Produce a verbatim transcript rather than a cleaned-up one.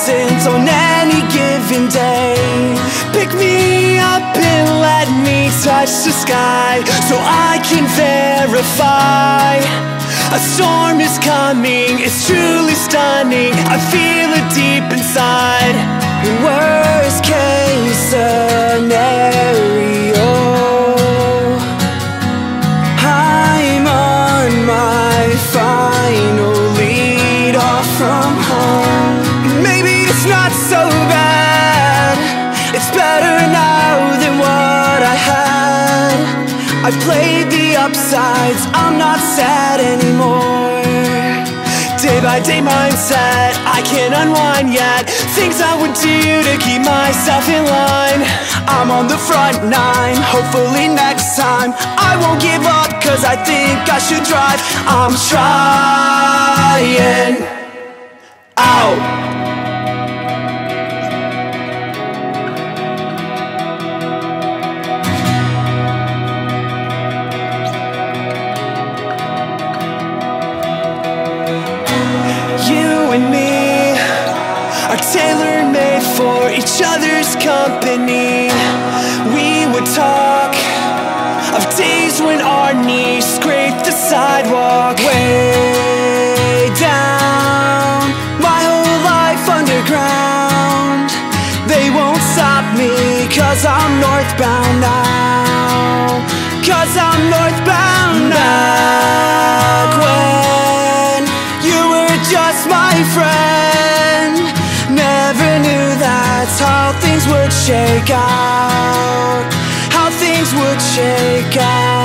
present on any given day. Pick me up and let me touch the sky, so I can verify a storm is coming, it's truly stunning, I feel it deep inside. Worst case scenario, I'm on my final lead off from home. Maybe it's not so bad, it's better now than what I had. I played the upsides, I'm not sad anymore. Day by day mindset, I can't unwind yet. Things I would do to keep myself in line. I'm on the front nine, hopefully next time I won't give up, cause I think I should drive. I'm trying out. And me are tailor-made for each other's company. We would talk of days when our knees scraped the sidewalk. Way down, my whole life underground. They won't stop me, cause I'm northbound now. Cause I'm northbound now. When you were just my friend, never knew that's how things would shake out. How things would shake out.